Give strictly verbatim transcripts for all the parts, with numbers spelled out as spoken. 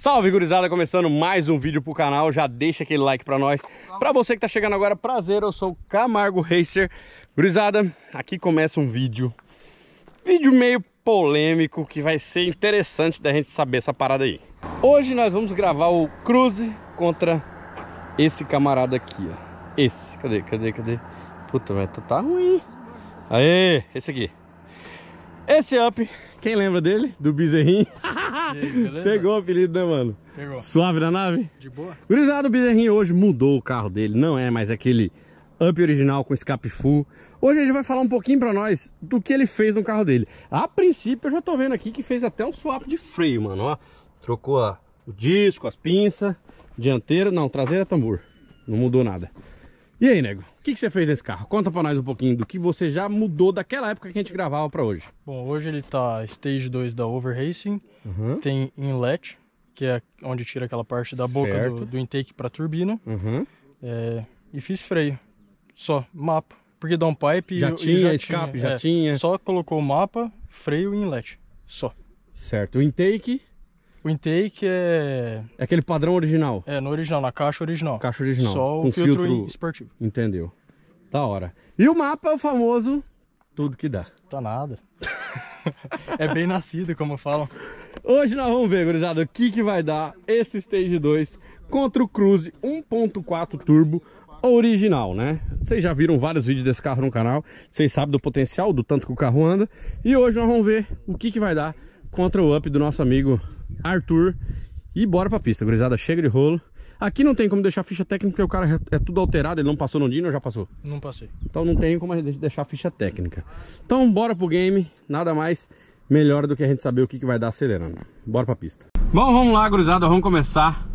Salve, gurizada, começando mais um vídeo pro canal. Já deixa aquele like pra nós. Pra você que tá chegando agora, prazer, eu sou o Camargo Racer. Gurizada, aqui começa um vídeo Vídeo meio polêmico, que vai ser interessante da gente saber essa parada aí. Hoje nós vamos gravar o Cruze contra esse camarada aqui, ó. Esse, cadê, cadê, cadê? Puta, velho, tá ruim. Aê, esse aqui. Esse Up, quem lembra dele? Do Bezerrinho. Pegou o apelido, né, mano? Pegou. Suave na nave? De boa. Gurizada, o Bezerrinho hoje mudou o carro dele. Não é mais aquele Up original com escape full. Hoje a gente vai falar um pouquinho pra nós do que ele fez no carro dele. A princípio eu já tô vendo aqui que fez até um swap de freio, mano, ó. Trocou ó, o disco, as pinças, dianteira, não, traseira, tambor. Não mudou nada. E aí, nego, o que, que você fez nesse carro? Conta pra nós um pouquinho do que você já mudou daquela época que a gente gravava pra hoje. Bom, hoje ele tá Stage dois da Over Racing, Uhum. tem inlet, que é onde tira aquela parte da boca do, do intake pra turbina, Uhum. é, e fiz freio, só, mapa, porque downpipe Já e, tinha, e já escape, tinha, já é, tinha. Só colocou o mapa, freio e inlet, só. Certo, o intake O intake é, é aquele padrão original. é no original, na caixa original. Caixa original. Só com o filtro, filtro esportivo. Entendeu. Da hora. E o mapa é o famoso tudo que dá. Tá nada. É bem nascido, como falam. Hoje nós vamos ver, gurizada, o que, que vai dar esse Stage dois contra o Cruze um ponto quatro Turbo original, né? Vocês já viram vários vídeos desse carro no canal, vocês sabem do potencial, do tanto que o carro anda. E hoje nós vamos ver o que, que vai dar contra o Up do nosso amigo Arthur. E bora pra pista, gurizada, chega de rolo. Aqui não tem como deixar ficha técnica, porque o cara é tudo alterado, ele não passou no Dino ou já passou? Não passei. Então não tem como a gente deixar ficha técnica. Então bora pro game, nada mais melhor do que a gente saber o que, que vai dar acelerando. Bora pra pista. Bom, vamos lá, gurizada, vamos começar.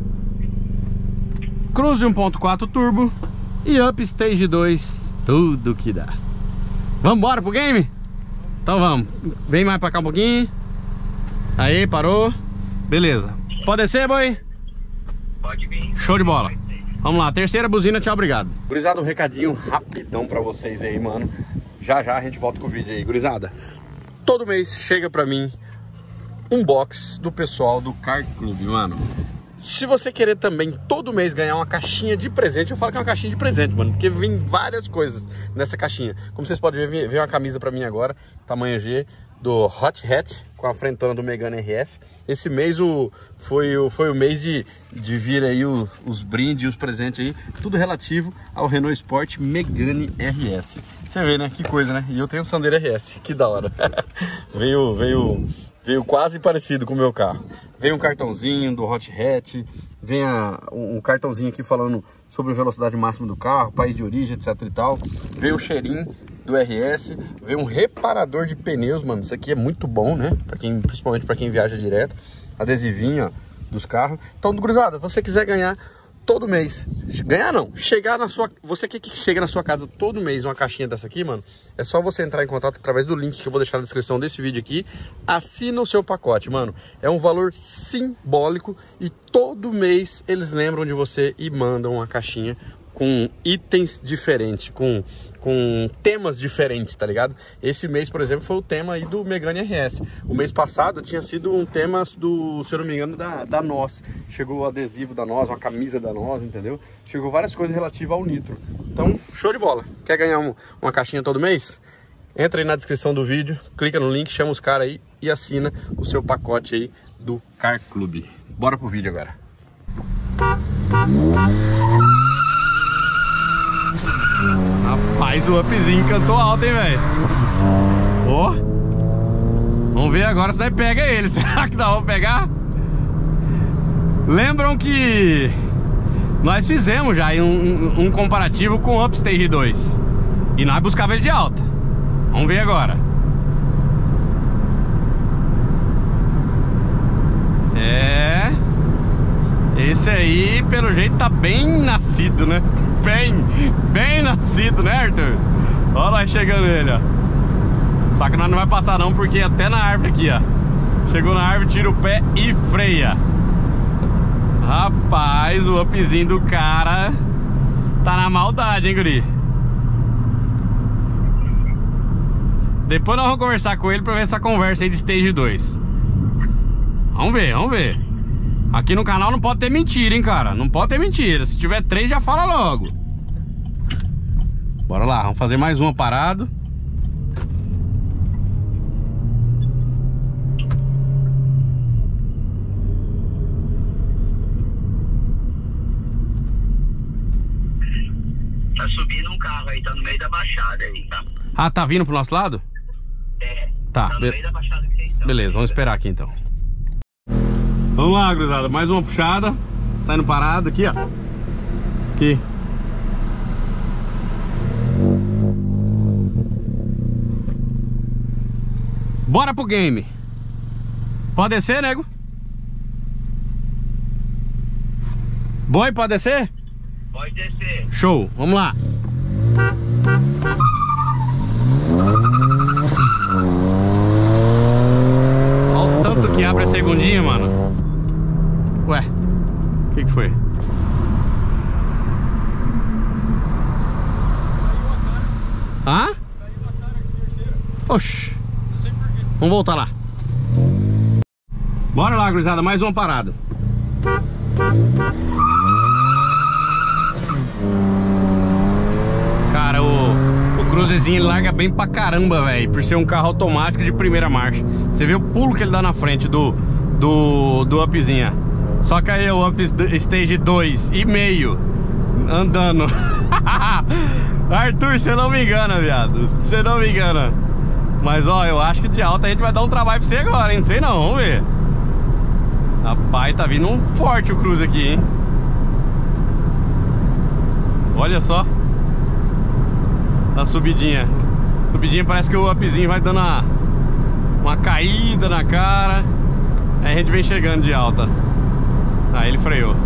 Cruze um ponto quatro Turbo e Up Stage dois, tudo que dá. Vamos embora pro game? Então vamos. Vem mais pra cá um pouquinho. Aí, parou. Beleza. Pode descer, boi? Pode vir. Show de bola. Vamos lá, terceira buzina, tchau, obrigado. Gurizada, um recadinho rapidão pra vocês aí, mano. Já já a gente volta com o vídeo aí, gurizada. Todo mês chega pra mim um box do pessoal do Kart Club, mano. Se você querer também todo mês ganhar uma caixinha de presente, eu falo que é uma caixinha de presente, mano, porque vem várias coisas nessa caixinha. Como vocês podem ver, veio uma camisa pra mim agora, tamanho G, do Hot Hatch, com a frentona do Megane R S. Esse mês o, foi, o, foi o mês de, de vir aí o, os brindes, os presentes aí, tudo relativo ao Renault Sport Megane R S. Você vê, né? Que coisa, né? E eu tenho um Sandero R S, que da hora. veio, veio, veio quase parecido com o meu carro. Vem um cartãozinho do Hot Hatch, vem a, um, um cartãozinho aqui falando sobre a velocidade máxima do carro, país de origem, etc e tal. Vem o cheirinho do R S, vem um reparador de pneus, mano. Isso aqui é muito bom, né? Pra quem, principalmente para quem viaja direto. Adesivinho, ó, dos carros. Então, gurizada, se você quiser ganhar todo mês, ganhar não, chegar na sua, você que chega na sua casa todo mês uma caixinha dessa aqui, mano, é só você entrar em contato através do link que eu vou deixar na descrição desse vídeo aqui. Assina o seu pacote, mano. É um valor simbólico e todo mês eles lembram de você e mandam uma caixinha com itens diferentes, com, com temas diferentes, tá ligado? Esse mês, por exemplo, foi o tema aí do Megane R S. O mês passado tinha sido um tema do, se eu não me engano, da, da Noz. Chegou o adesivo da Noz, uma camisa da Noz, entendeu? Chegou várias coisas relativas ao nitro. Então, show de bola. Quer ganhar um, uma caixinha todo mês? Entra aí na descrição do vídeo, clica no link, chama os caras aí e assina o seu pacote aí do Kart Club. Bora pro vídeo agora. Rapaz, o upzinho cantou alto, hein, velho? Ó, oh. Vamos ver agora se daí pega ele. Será que dá pra pegar? Lembram que nós fizemos já um, um, um comparativo com o Up Stage dois e nós buscava ele de alta. Vamos ver agora. É, esse aí pelo jeito tá bem nascido, né? Bem, bem nascido, né, Arthur? Olha nós chegando ele, ó. Só que nós não vai passar não, porque até na árvore aqui, ó. Chegou na árvore, tira o pé e freia. Rapaz, o upzinho do cara tá na maldade, hein, guri? Depois nós vamos conversar com ele pra ver essa conversa aí de Stage dois. Vamos ver, vamos ver. Aqui no canal não pode ter mentira, hein, cara. Não pode ter mentira. Se tiver três, já fala logo. Bora lá, vamos fazer mais uma parada. Tá subindo um carro aí, tá no meio da baixada aí, tá? Ah, tá vindo pro nosso lado? É. Tá, Tá no be- meio da baixada que vocês estão. beleza, vamos esperar aqui então. Vamos lá, gurizada, mais uma puxada. Saindo parada aqui, ó. Aqui. Bora pro game. Pode descer, nego? Boi, pode descer? Pode descer. Show, vamos lá. Olha o tanto que abre a segundinha, mano. Ué, o que que foi? Hã? Oxi. Vamos voltar lá. Bora lá, gurizada, mais uma parada. Cara, o, o Cruzezinho ele larga bem pra caramba, velho. Por ser um carro automático de primeira marcha. Você vê o pulo que ele dá na frente do, do, do upzinho. Só que aí o up stage dois e meio andando. Arthur, você não me engana, viado. Você não me engana. Mas ó, eu acho que de alta a gente vai dar um trabalho pra você agora, hein? Não sei não, vamos ver. Rapaz, tá vindo um forte o Cruze aqui, hein? Olha só. A subidinha. Subidinha parece que o upzinho vai dando uma, uma caída na cara. Aí a gente vem chegando de alta. Aí ele freou.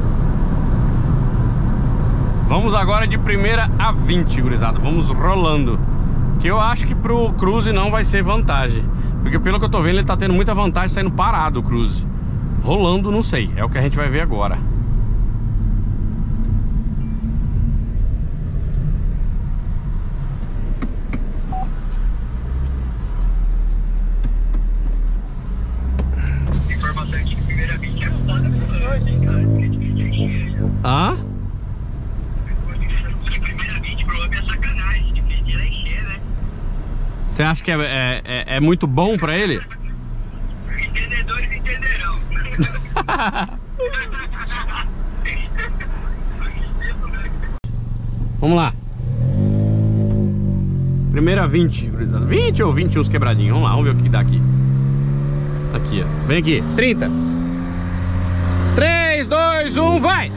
Vamos agora de primeira a vinte, gurizada. Vamos rolando. Que eu acho que pro Cruze não vai ser vantagem. Porque pelo que eu tô vendo, ele tá tendo muita vantagem saindo parado o Cruze. Rolando, não sei. É o que a gente vai ver agora. Informação de primeira vinte é foda hoje, hein, cara? Hã? De primeira vinte pro up é sacanagem. De pedir é encher, né? Você acha que é, é, é, é muito bom pra ele? Entendedores entenderão. Vamos lá. Primeira vinte, gurizada. vinte ou vinte e um quebradinhos. Vamos lá, vamos ver o que dá aqui. Aqui, ó. Vem aqui. trinta. três, dois, um, vai!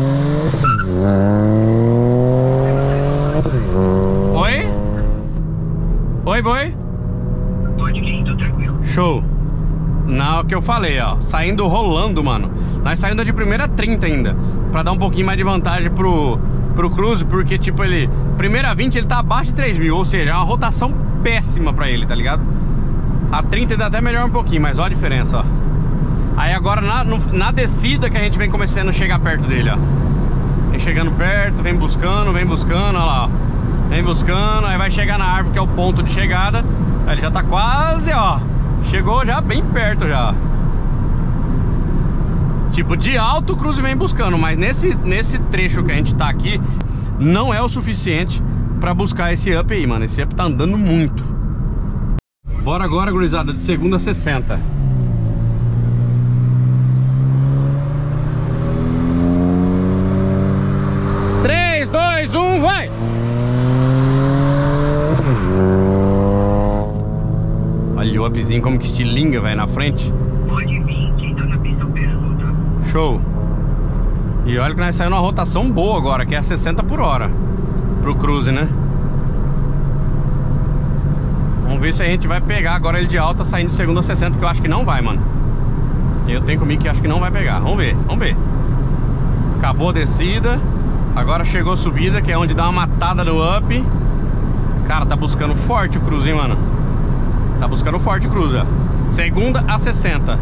Oi? Oi, boi? Pode vir, tô tranquilo. Show. Não, é o que eu falei, ó. Saindo rolando, mano. Nós saindo de primeira trinta ainda. Pra dar um pouquinho mais de vantagem pro, pro Cruze. Porque, tipo, ele... Primeira vinte, ele tá abaixo de três mil. Ou seja, é uma rotação péssima pra ele, tá ligado? A trinta ainda até melhora um pouquinho. Mas ó a diferença, ó. Aí agora, na, no, na descida que a gente vem começando a chegar perto dele, ó. Vem chegando perto, vem buscando, vem buscando, ó lá, ó. Vem buscando, aí vai chegar na árvore que é o ponto de chegada. Aí ele já tá quase, ó. Chegou já bem perto já. Tipo, de alto o Cruze vem buscando. Mas nesse, nesse trecho que a gente tá aqui, não é o suficiente pra buscar esse up aí, mano. Esse up tá andando muito. Bora agora, gurizada, de segunda a sessenta. três, dois, um, vai! Olha o upzinho como que estilinga, velho, na frente. Pode vir, quem tá na pista operando, tá? Show. E olha que nós saímos numa rotação boa agora, que é a sessenta por hora pro Cruze, né? Vamos ver se a gente vai pegar agora ele de alta saindo de segunda a sessenta, que eu acho que não vai, mano. Eu tenho comigo que acho que não vai pegar. Vamos ver, vamos ver. Acabou a descida. Agora chegou a subida, que é onde dá uma matada no up. Cara, tá buscando forte o Cruze, hein, mano. Tá buscando forte o Cruze, ó. Segunda a sessenta.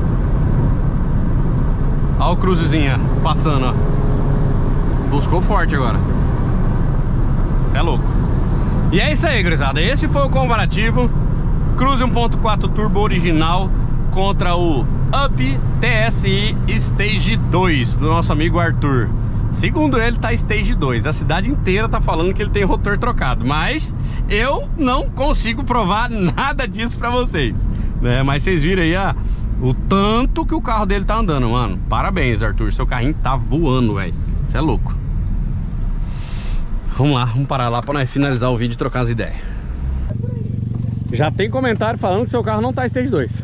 Olha o Cruzezinho, ó, passando, ó. Buscou forte agora. Cê é louco. E é isso aí, gurizada. Esse foi o comparativo Cruze um ponto quatro Turbo original contra o Up T S I Stage dois do nosso amigo Arthur. Segundo ele, tá Stage dois. A cidade inteira tá falando que ele tem rotor trocado, mas eu não consigo provar nada disso pra vocês, né? Mas vocês viram aí a, o tanto que o carro dele tá andando, mano. Parabéns, Arthur, seu carrinho tá voando, velho. Você é louco. Vamos lá, vamos parar lá pra nós finalizar o vídeo e trocar as ideias. Já tem comentário falando que seu carro não tá Stage dois.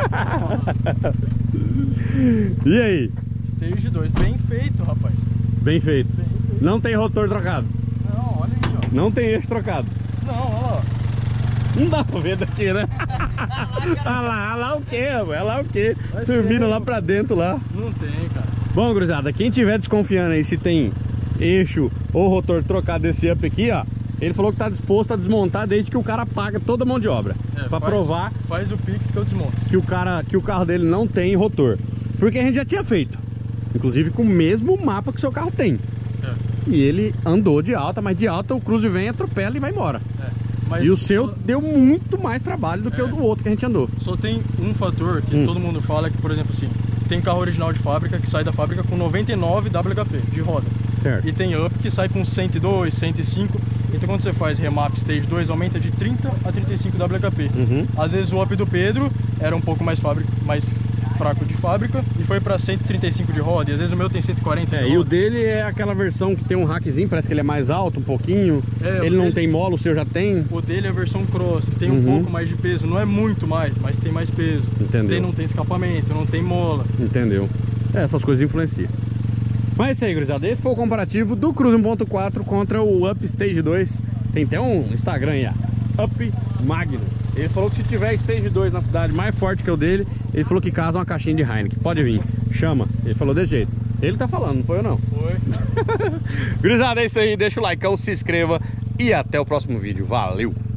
E aí? Stage dois, bem feito, rapaz. Bem feito. Bem feito. Não tem rotor trocado. Não, olha aí, ó. Não tem eixo trocado. Não, olha lá. Não dá pra ver daqui, né? Olha lá, olha lá o quê? Olha lá o quê? Turbina lá pra dentro lá. Não tem, cara. Bom, gurizada, quem tiver desconfiando aí se tem eixo ou rotor trocado desse up aqui, ó, ele falou que tá disposto a desmontar desde que o cara paga toda a mão de obra. É, pra faz, provar faz o Pix que eu desmonto. Que o, cara, que o carro dele não tem rotor. Porque a gente já tinha feito, inclusive com o mesmo mapa que o seu carro tem. É. E ele andou de alta, mas de alta o Cruze vem, atropela e vai embora. É. Mas e o seu só... deu muito mais trabalho do que é. o do outro que a gente andou. Só tem um fator que hum. todo mundo fala, que por exemplo assim, tem carro original de fábrica que sai da fábrica com noventa e nove W H P de roda. Certo. E tem Up que sai com cento e dois, cento e cinco. Então quando você faz remap Stage dois, aumenta de trinta a trinta e cinco W H P. Uhum. Às vezes o Up do Pedro era um pouco mais, fábrica, mais fraco de fábrica e foi para cento e trinta e cinco de roda. E às vezes o meu tem cento e quarenta é, de roda. E o dele é aquela versão que tem um rackzinho, parece que ele é mais alto um pouquinho. É, ele não dele, tem mola, o seu já tem. O dele é a versão Cross, tem um uhum. pouco mais de peso. Não é muito mais, mas tem mais peso. Entendeu? Tem, não tem escapamento, não tem mola. Entendeu? É, essas coisas influenciam. Mas é isso aí, gurizada. Esse foi o comparativo do Cruze um ponto quatro contra o Up Stage dois. Tem até um Instagram aí, ó, Up Magno. Ele falou que se tiver Stage dois na cidade mais forte que o dele, ele falou que casa uma caixinha de Heineken. Pode vir, chama. Ele falou desse jeito. Ele tá falando, não foi eu não. Foi. Gurizada, é isso aí. Deixa o like, se inscreva e até o próximo vídeo. Valeu!